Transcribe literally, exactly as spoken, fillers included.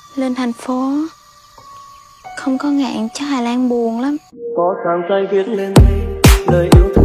Lên thành phố không có Ngạn chắc Hà Lan buồn lắm. Có trang giấy viết lên đây lời yêu thương